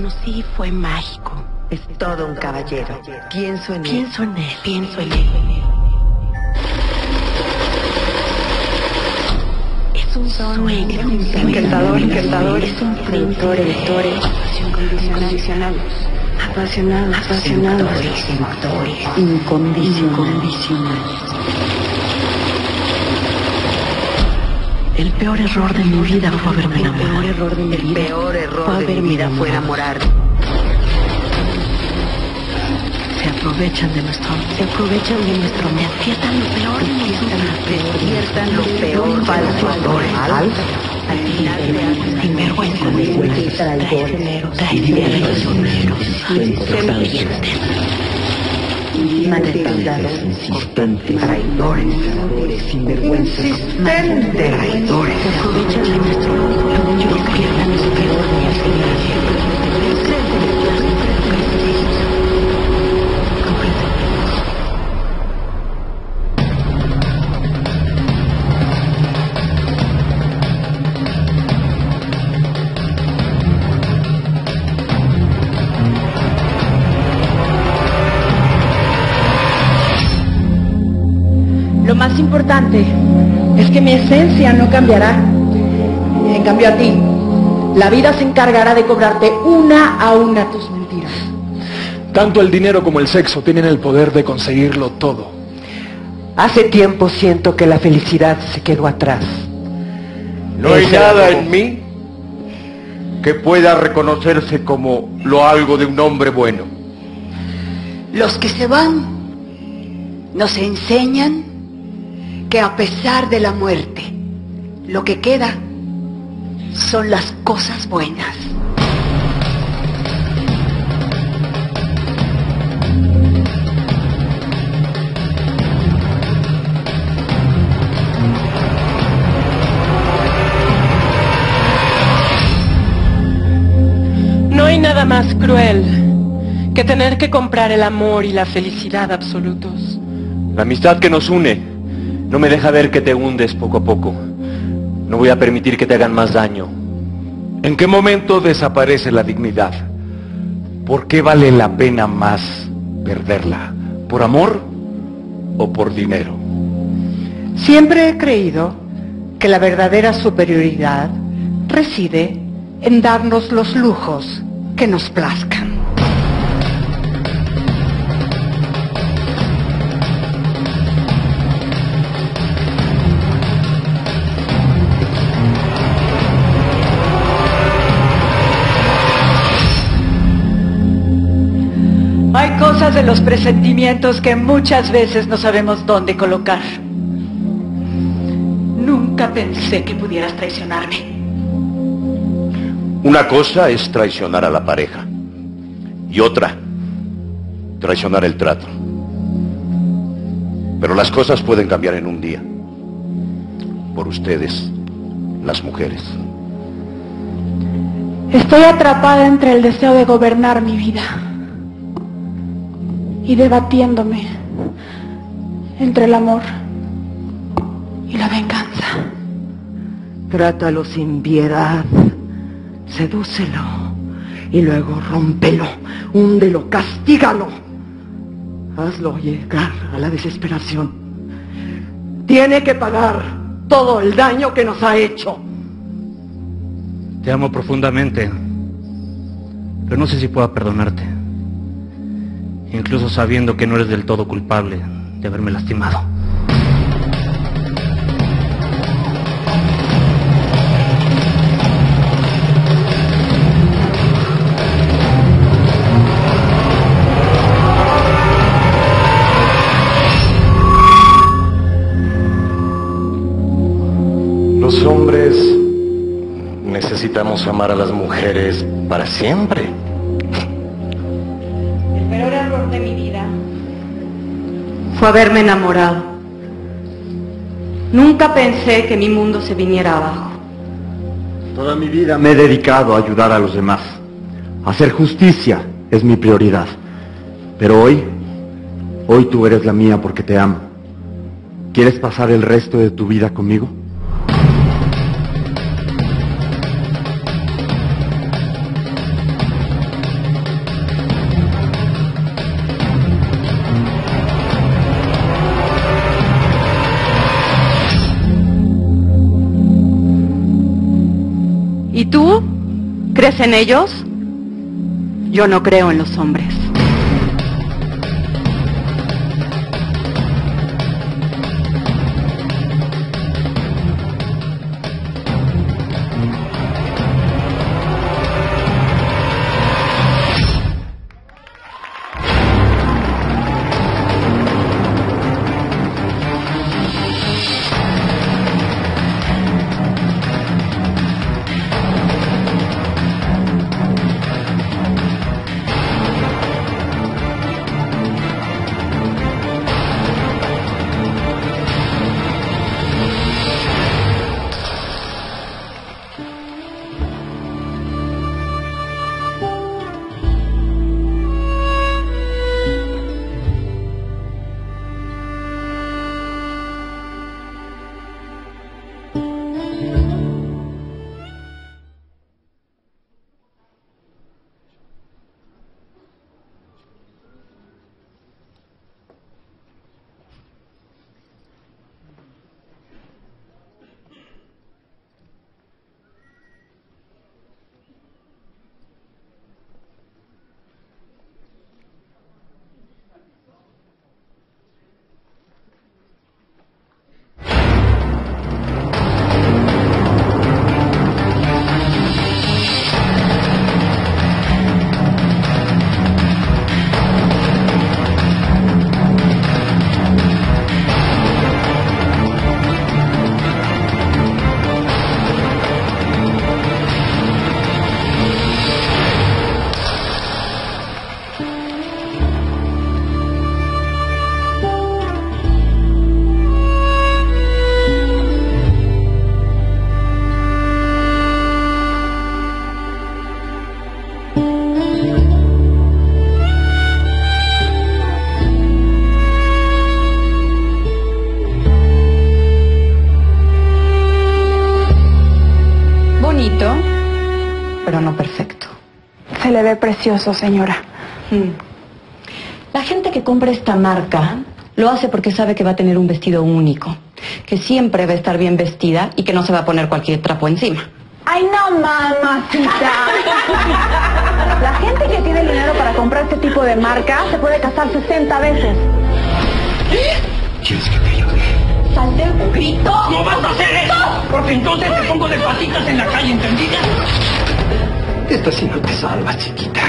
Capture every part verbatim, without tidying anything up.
conocí fue mágico. Es todo un caballero. Pienso en él. Pienso en él. Pienso en él. Es un sueño. Encantador, encantador. Es un productor, editor, incondicionados. Apasionados, apasionados. Seductores, incondicionados. El peor error de mi vida fue haberme enamorado. El peor error de mi vida, el peor error de mi vida fue enamorar. Se aprovechan de nuestro amor. Se aprovechan de nuestro amor. Despiertan lo peor de nosotros. Despiertan lo peor falso amores. Al final de años, sinvergüenzas, traicioneros, traicioneros, serpientes, inadaptados, insistentes, traidores, sinvergüenzas, insistentes, traidores. Se aprovechan de nuestro orgullo y despiertan lo peor de nuestra vida. Lo más importante es que mi esencia no cambiará. En cambio a ti, la vida se encargará de cobrarte una a una tus mentiras. Tanto el dinero como el sexo tienen el poder de conseguirlo todo. Hace tiempo siento que la felicidad se quedó atrás. No hay nada en mí que pueda reconocerse como lo algo de un hombre bueno. Los que se van nos enseñan que a pesar de la muerte, lo que queda son las cosas buenas. No hay nada más cruel que tener que comprar el amor y la felicidad absolutos. La amistad que nos une no me deja ver que te hundes poco a poco. No voy a permitir que te hagan más daño. ¿En qué momento desaparece la dignidad? ¿Por qué vale la pena más perderla? ¿Por amor o por dinero? Siempre he creído que la verdadera superioridad reside en darnos los lujos que nos plazcan. Hay cosas de los presentimientos que muchas veces no sabemos dónde colocar. Nunca pensé que pudieras traicionarme. Una cosa es traicionar a la pareja y otra, traicionar el trato. Pero las cosas pueden cambiar en un día. Por ustedes, las mujeres. Estoy atrapada entre el deseo de gobernar mi vida y debatiéndome entre el amor y la venganza. Trátalo sin piedad, sedúcelo y luego rómpelo, húndelo, castígalo. Hazlo llegar a la desesperación. Tiene que pagar todo el daño que nos ha hecho. Te amo profundamente, pero no sé si pueda perdonarte, incluso sabiendo que no eres del todo culpable de haberme lastimado. Los hombres necesitamos amar a las mujeres para siempre. El peor error de mi vida fue haberme enamorado. Nunca pensé que mi mundo se viniera abajo. Toda mi vida me he dedicado a ayudar a los demás. Hacer justicia es mi prioridad. Pero hoy, hoy tú eres la mía porque te amo. ¿Quieres pasar el resto de tu vida conmigo? tú? ¿Crees en ellos? Yo no creo en los hombres. Pero no perfecto. Se le ve precioso, señora. Hmm. La gente que compra esta marca lo hace porque sabe que va a tener un vestido único, que siempre va a estar bien vestida y que no se va a poner cualquier trapo encima. ¡Ay, no, mamacita! La gente que tiene el dinero para comprar este tipo de marca se puede casar sesenta veces. ¿Quieres que te ayude? ¡Salte el grito! ¡No vas a hacer eso! Porque entonces te pongo de patitas en la calle, ¿entendida? Esta sí no te salva, chiquita.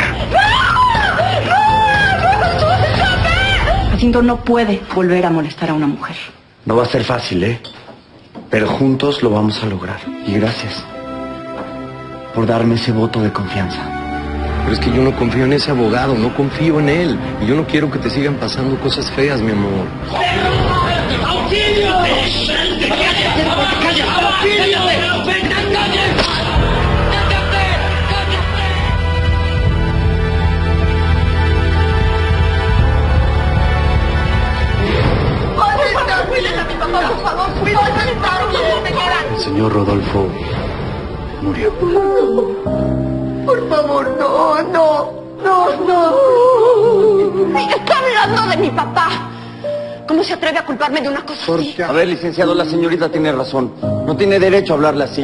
Jacinto no puede volver a molestar a una mujer. No va a ser fácil, ¿eh? Pero juntos lo vamos a lograr. Y gracias por darme ese voto de confianza. Pero es que yo no confío en ese abogado, no confío en él. Y yo no quiero que te sigan pasando cosas feas, mi amor. ¡Auxilio! ¡Cállate! ¡Auxilio! El señor Rodolfo murió. Por favor, no, no, no, no. Está hablando de mi papá. ¿Cómo se atreve a culparme de una cosa así? A ver, licenciado, la señorita tiene razón. No tiene derecho a hablarle así.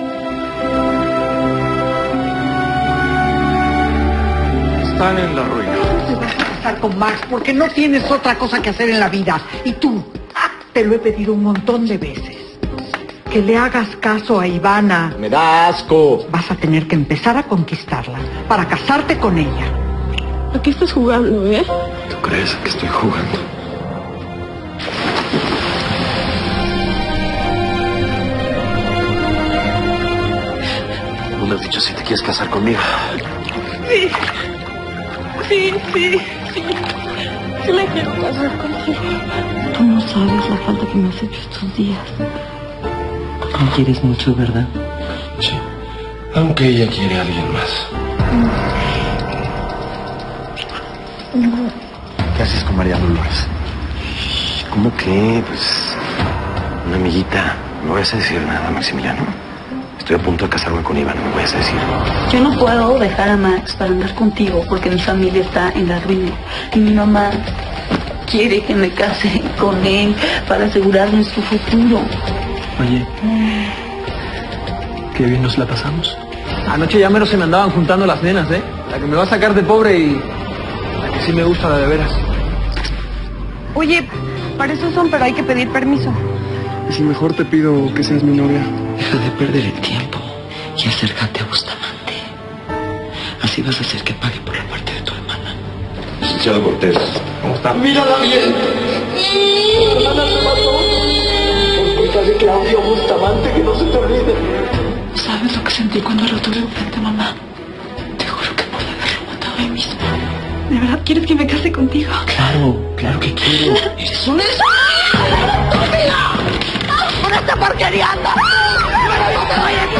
Están en la ruina. Te vas a casar con Max porque no tienes otra cosa que hacer en la vida. Y tú, te lo he pedido un montón de veces. Que le hagas caso a Ivana. Me da asco. Vas a tener que empezar a conquistarla para casarte con ella. ¿A qué estás jugando, eh? ¿Tú crees que estoy jugando? No me has dicho si te quieres casar conmigo. Sí. Sí, sí, sí. Sí me quiero casar contigo. Tú no sabes la falta que me has hecho estos días. Me quieres mucho, ¿verdad? Sí. Aunque ella quiere a alguien más. ¿Qué haces con María Dolores? ¿Cómo que? Pues... una amiguita. No vayas a decir nada, Maximiliano. Estoy a punto de casarme con Iván, no me vayas a decir. Yo no puedo dejar a Max para andar contigo porque mi familia está en la ruina. Y mi mamá quiere que me case con él para asegurar nuestro futuro. Oye, qué bien nos la pasamos. Anoche ya menos se me andaban juntando las nenas, ¿eh? La que me va a sacar de pobre y la que sí me gusta, la de veras. Oye, para eso son, pero hay que pedir permiso. Y si mejor te pido que seas mi novia. Deja de perder el tiempo y acércate a Bustamante. Así vas a hacer que pague por la parte de tu hermana. Licenciado Cortés, ¿cómo está? ¡Mírala bien! ¡Mi hermana se mató! Por culpa de Claudio Bustamante, que no se te olvide. ¿Sabes lo que sentí cuando lo tuve frente a mamá? Te juro que podía haberlo matado ahí mismo. ¿De verdad quieres que me case contigo? Claro, claro que quiero. Eres una estúpida. ¡Por esta porquería! ¡Pero no te voy a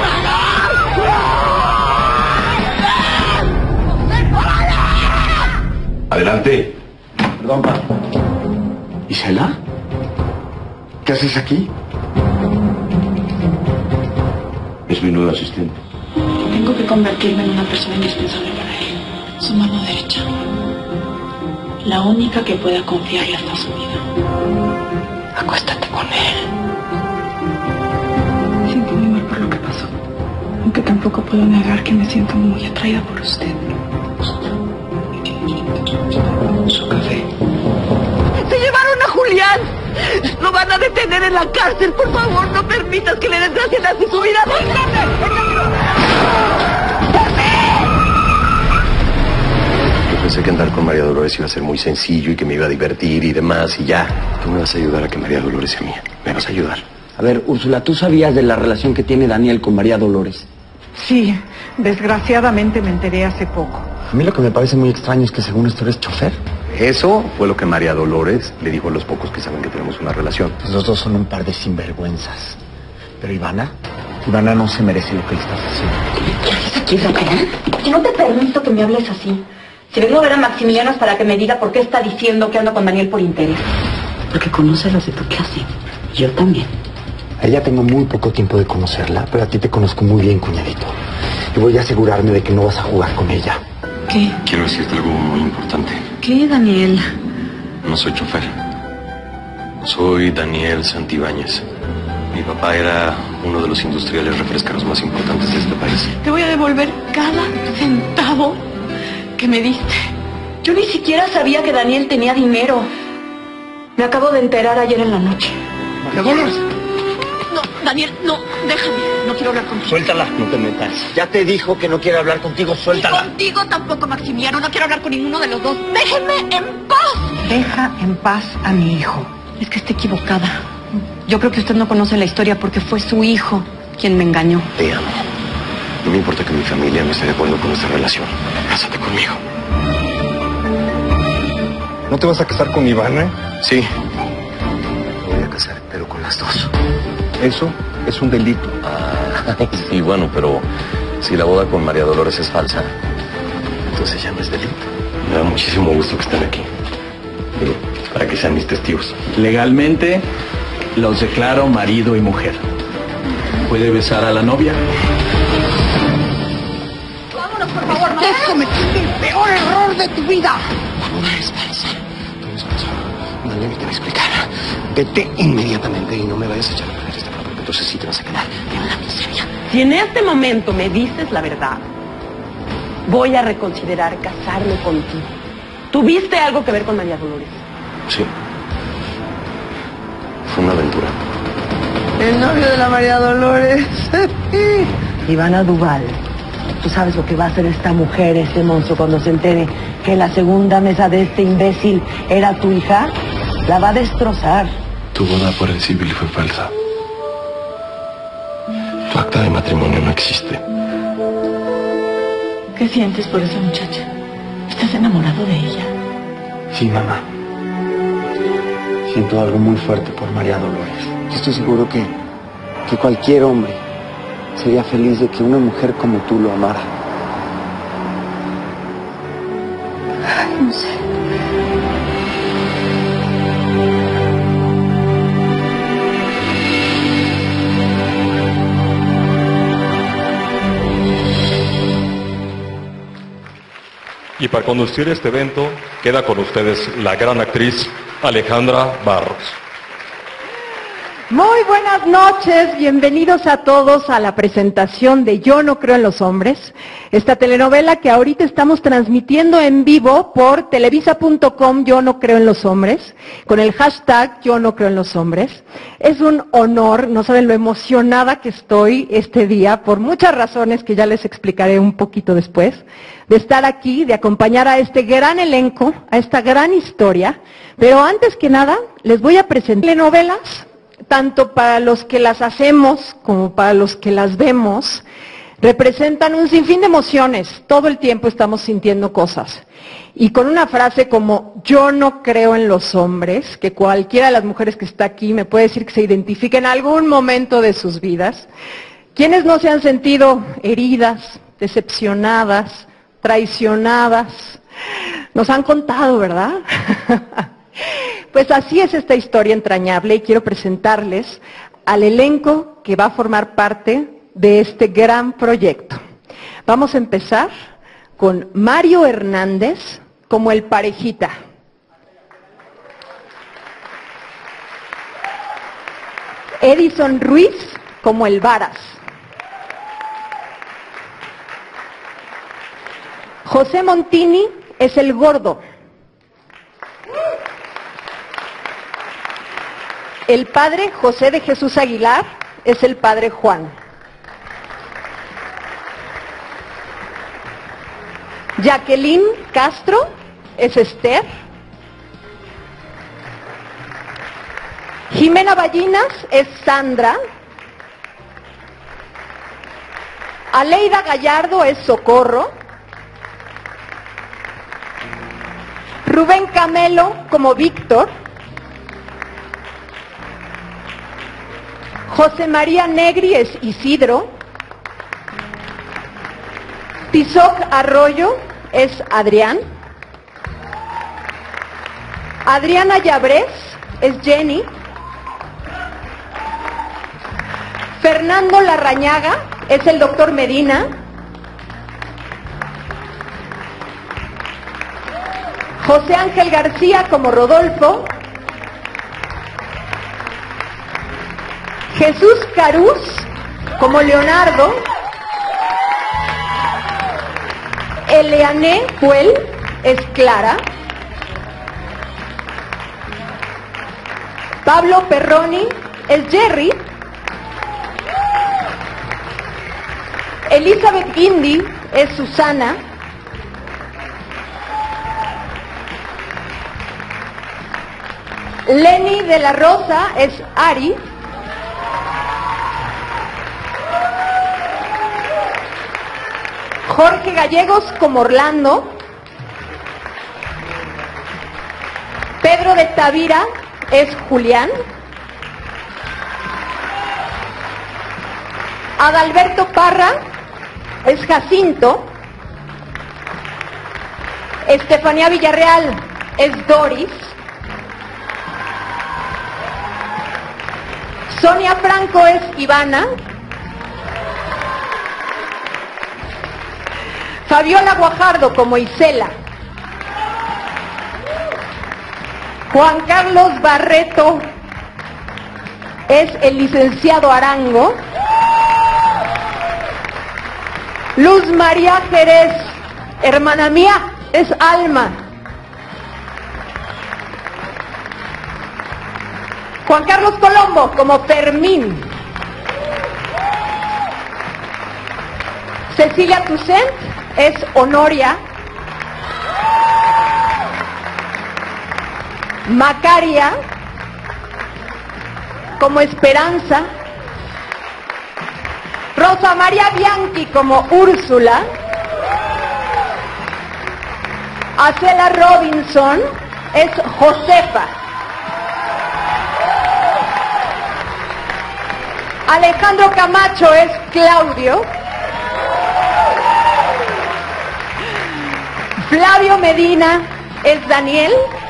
Adelante. Perdón, pa. ¿Isela? ¿Qué haces aquí? Es mi nuevo asistente. Tengo que convertirme en una persona indispensable para él. Su mano derecha. La única que pueda confiarle hasta su vida. Acuéstate con él. Siento muy mal por lo que pasó. Aunque tampoco puedo negar que me siento muy atraída por usted. Su café. ¡Se llevaron a Julián! ¡Lo van a detener en la cárcel! ¡Por favor, no permitas que le desgracien así su vida! Yo pensé que andar con María Dolores iba a ser muy sencillo y que me iba a divertir y demás y ya. Tú me vas a ayudar a que María Dolores sea mía. Me vas a ayudar. A ver, Úrsula, ¿tú sabías de la relación que tiene Daniel con María Dolores? Sí, desgraciadamente me enteré hace poco. A mí lo que me parece muy extraño es que según esto eres chofer. Eso fue lo que María Dolores le dijo a los pocos que saben que tenemos una relación. Pues los dos son un par de sinvergüenzas. Pero Ivana, Ivana no se merece lo que le estás haciendo. ¿Qué haces aquí, Raquel? Que no te permito que me hables así. Si vengo a ver a Maximiliano es para que me diga por qué está diciendo que ando con Daniel por interés. Porque conoce los de tu clase. Yo también. A ella tengo muy poco tiempo de conocerla, pero a ti te conozco muy bien, cuñadito. Y voy a asegurarme de que no vas a jugar con ella. ¿Qué? Quiero decirte algo muy importante. ¿Qué, Daniel? No soy chofer. Soy Daniel Santibáñez. Mi papá era uno de los industriales refresqueros más importantes de este país. Te voy a devolver cada centavo que me diste. Yo ni siquiera sabía que Daniel tenía dinero. Me acabo de enterar ayer en la noche. ¡Dolores! No, Daniel, no, déjame. No quiero hablar contigo. Suéltala, no te metas. Ya te dijo que no quiere hablar contigo, suéltala. Y contigo tampoco, Maximiliano. No quiero hablar con ninguno de los dos. ¡Déjenme en paz! Deja en paz a mi hijo. Es que está equivocada. Yo creo que usted no conoce la historia porque fue su hijo quien me engañó. Te amo. No me importa que mi familia no esté de acuerdo con esta relación. Cásate conmigo. ¿No te vas a casar con Ivana? Sí. Me voy a casar, pero con las dos. Eso es un delito. Ah, sí, bueno, pero si la boda con María Dolores es falsa, entonces ya no es delito. Me da muchísimo gusto que estén aquí. Digo, para que sean mis testigos. Legalmente los declaro marido y mujer. ¿Puede besar a la novia? Vámonos, por favor. Estás cometiendo el peor error de tu vida. Espérense. Todo es pasado. Daniel me te va a explicar. Vete inmediatamente y no me vayas a echar a perder esta prueba, porque entonces sí te vas a quedar en la miseria. Si en este momento me dices la verdad, voy a reconsiderar casarme contigo. ¿Tuviste algo que ver con María Dolores? Sí. Fue una aventura. El novio de la María Dolores. Ivana Duval, ¿tú sabes lo que va a hacer esta mujer, este monstruo, cuando se entere que la segunda mesa de este imbécil era tu hija? La va a destrozar. Tu boda por el civil fue falsa. Tu acta de matrimonio no existe. ¿Qué sientes por esa muchacha? ¿Estás enamorado de ella? Sí, mamá. Siento algo muy fuerte por María Dolores. Yo estoy seguro que, que cualquier hombre sería feliz de que una mujer como tú lo amara. Ay, no sé. Y para conducir este evento queda con ustedes la gran actriz Alejandra Barros. Muy buenas noches, bienvenidos a todos a la presentación de Yo no creo en los hombres, esta telenovela que ahorita estamos transmitiendo en vivo por televisa punto com, Yo no creo en los hombres, con el hashtag Yo no creo en los hombres. Es un honor, no saben lo emocionada que estoy este día, por muchas razones que ya les explicaré un poquito después, de estar aquí, de acompañar a este gran elenco, a esta gran historia, pero antes que nada les voy a presentar telenovelas, tanto para los que las hacemos como para los que las vemos, representan un sinfín de emociones. Todo el tiempo estamos sintiendo cosas. Y con una frase como, yo no creo en los hombres, que cualquiera de las mujeres que está aquí me puede decir que se identifique en algún momento de sus vidas. ¿Quiénes no se han sentido heridas, decepcionadas, traicionadas? Nos han contado, ¿verdad? Pues así es esta historia entrañable y quiero presentarles al elenco que va a formar parte de este gran proyecto. Vamos a empezar con Mario Hernández como el Parejita. Edison Ruiz como el Varas. José Montini es el Gordo. El padre José de Jesús Aguilar es el padre Juan. Jacqueline Castro es Esther. Jimena Ballinas es Sandra. Aleida Gallardo es Socorro. Rubén Camelo como Víctor. José María Negri es Isidro. Tizoc Arroyo es Adrián. Adriana Llabrés es Jenny. Fernando Larrañaga es el doctor Medina. José Ángel García como Rodolfo. Jesús Carús como Leonardo. Eleané Puel es Clara. Pablo Perroni es Jerry. Elizabeth Guindy es Susana. Lenny de la Rosa es Ari. Jorge Gallegos como Orlando. Pedro de Tavira es Julián. Adalberto Parra es Jacinto. Estefanía Villarreal es Doris. Sonia Franco es Ivana. Fabiola Guajardo como Isela. Juan Carlos Barreto es el licenciado Arango. Luz María Jerez, hermana mía, es Alma. Juan Carlos Colombo como Fermín. Cecilia Toussaint es Honoria. Macaria como Esperanza. Rosa María Bianchi como Úrsula. Acela Robinson es Josefa. Alejandro Camacho es Claudio. Flavio Medina es Daniel.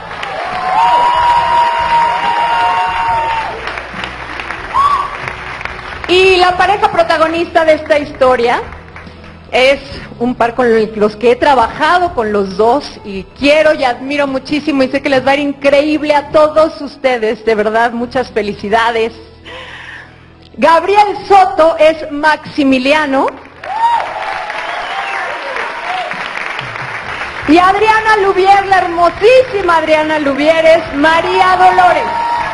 Y la pareja protagonista de esta historia es un par con los que he trabajado, con los dos, y quiero y admiro muchísimo y sé que les va a ir increíble a todos ustedes, de verdad, muchas felicidades. Gabriel Soto es Maximiliano. Y Adriana Lubier, la hermosísima Adriana Lubier, es María Dolores.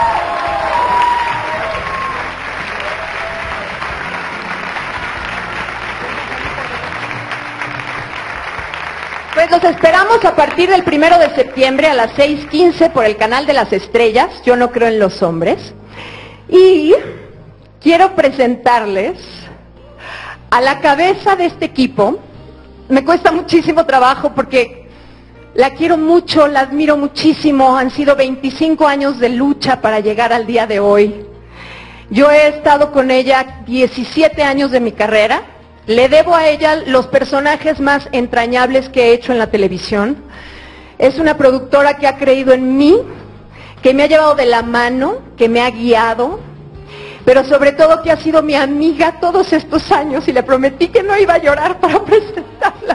Pues los esperamos a partir del primero de septiembre a las seis quince por el canal de las estrellas, Yo no creo en los hombres. Y quiero presentarles a la cabeza de este equipo. Me cuesta muchísimo trabajo porque la quiero mucho, la admiro muchísimo. Han sido veinticinco años de lucha para llegar al día de hoy. Yo he estado con ella diecisiete años de mi carrera. Le debo a ella los personajes más entrañables que he hecho en la televisión. Es una productora que ha creído en mí, que me ha llevado de la mano, que me ha guiado, pero sobre todo que ha sido mi amiga todos estos años y le prometí que no iba a llorar para presentarla.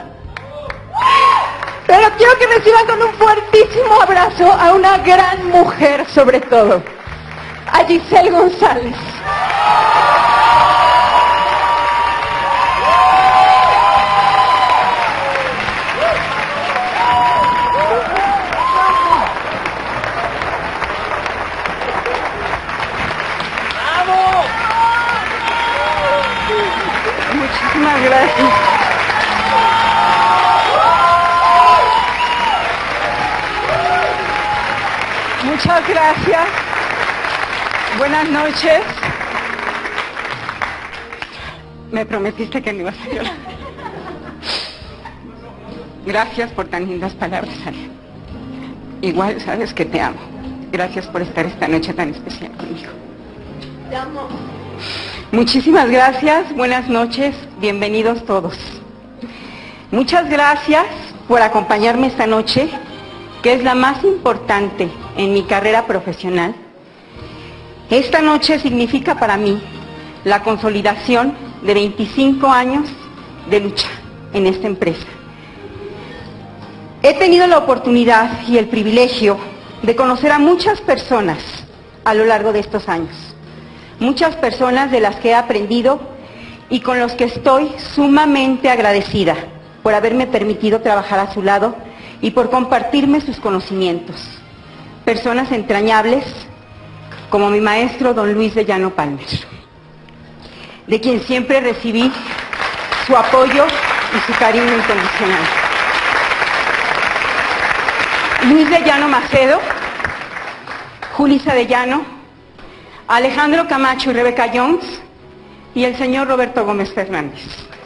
Pero quiero que reciban con un fuertísimo abrazo a una gran mujer sobre todo, a Giselle González. Muchísimas gracias. Muchas gracias. Buenas noches. Me prometiste que no ibas a llorar. Gracias por tan lindas palabras, Ale. Igual sabes que te amo. Gracias por estar esta noche tan especial conmigo. Te amo. Muchísimas gracias, buenas noches, bienvenidos todos. Muchas gracias por acompañarme esta noche, que es la más importante en mi carrera profesional. Esta noche significa para mí la consolidación de veinticinco años de lucha en esta empresa. He tenido la oportunidad y el privilegio de conocer a muchas personas a lo largo de estos años. Muchas personas de las que he aprendido y con los que estoy sumamente agradecida por haberme permitido trabajar a su lado y por compartirme sus conocimientos. Personas entrañables como mi maestro don Luis de Llano Palmer, de quien siempre recibí su apoyo y su cariño incondicional. Luis de Llano Macedo, Julissa de Llano, Alejandro Camacho y Rebeca Jones y el señor Roberto Gómez Fernández.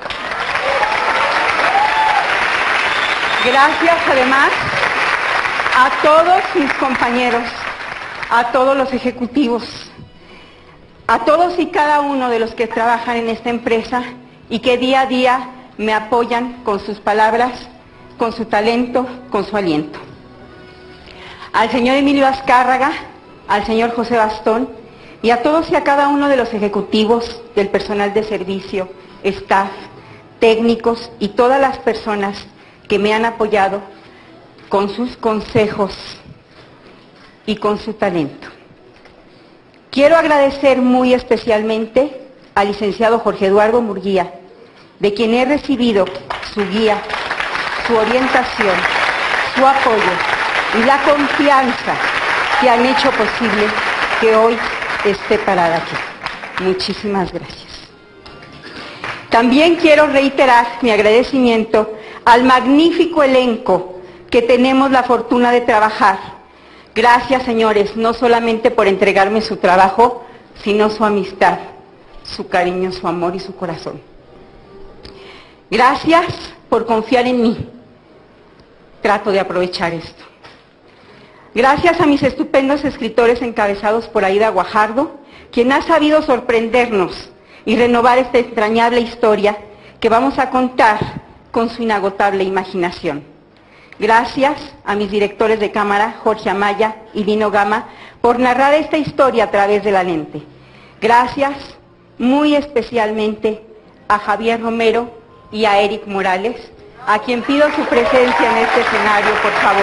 Gracias además a todos mis compañeros, a todos los ejecutivos, a todos y cada uno de los que trabajan en esta empresa y que día a día me apoyan con sus palabras, con su talento, con su aliento. Al señor Emilio Azcárraga, al señor José Bastón, y a todos y a cada uno de los ejecutivos, del personal de servicio, staff, técnicos y todas las personas que me han apoyado con sus consejos y con su talento. Quiero agradecer muy especialmente al licenciado Jorge Eduardo Murguía, de quien he recibido su guía, su orientación, su apoyo y la confianza que han hecho posible que hoy esté parada aquí. Muchísimas gracias. También quiero reiterar mi agradecimiento al magnífico elenco que tenemos la fortuna de trabajar. Gracias, señores, no solamente por entregarme su trabajo, sino su amistad, su cariño, su amor y su corazón. Gracias por confiar en mí. Trato de aprovechar esto. Gracias a mis estupendos escritores encabezados por Aida Guajardo, quien ha sabido sorprendernos y renovar esta entrañable historia que vamos a contar con su inagotable imaginación. Gracias a mis directores de cámara, Jorge Amaya y Lino Gama, por narrar esta historia a través de la lente. Gracias muy especialmente a Javier Romero y a Eric Morales, a quien pido su presencia en este escenario, por favor.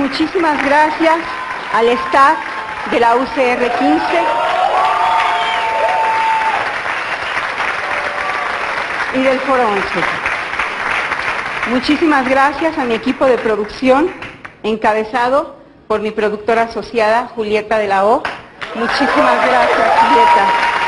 Muchísimas gracias al staff de la U C R quince y del Foro once. Muchísimas gracias a mi equipo de producción, encabezado por mi productora asociada, Julieta de la O. Muchísimas gracias, Julieta.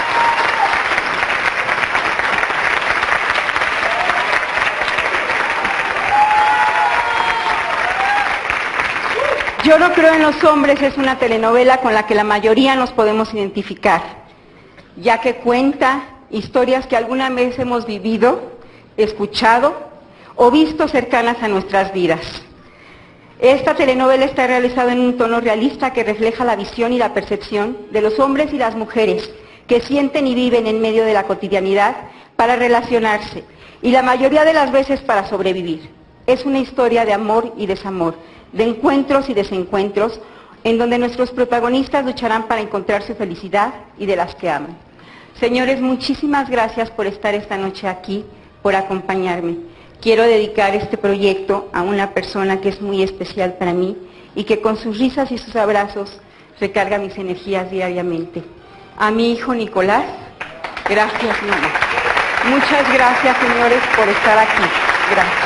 Yo no creo en los hombres es una telenovela con la que la mayoría nos podemos identificar, ya que cuenta historias que alguna vez hemos vivido, escuchado o visto cercanas a nuestras vidas. Esta telenovela está realizada en un tono realista que refleja la visión y la percepción de los hombres y las mujeres que sienten y viven en medio de la cotidianidad para relacionarse y la mayoría de las veces para sobrevivir. Es una historia de amor y desamor, de encuentros y desencuentros, en donde nuestros protagonistas lucharán para encontrar su felicidad y de las que aman. Señores, muchísimas gracias por estar esta noche aquí, por acompañarme. Quiero dedicar este proyecto a una persona que es muy especial para mí y que con sus risas y sus abrazos recarga mis energías diariamente. A mi hijo Nicolás, gracias mamá. Muchas gracias señores por estar aquí. Gracias.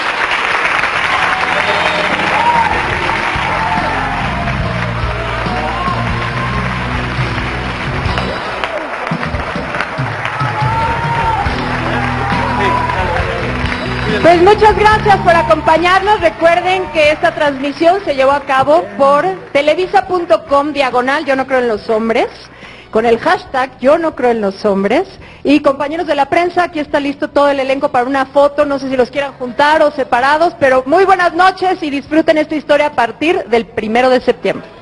Pues muchas gracias por acompañarnos. Recuerden que esta transmisión se llevó a cabo por televisa punto com diagonal Yo no creo en los hombres, con el hashtag Yo no creo en los hombres. Y compañeros de la prensa, aquí está listo todo el elenco para una foto. No sé si los quieran juntar o separados, pero muy buenas noches y disfruten esta historia a partir del primero de septiembre.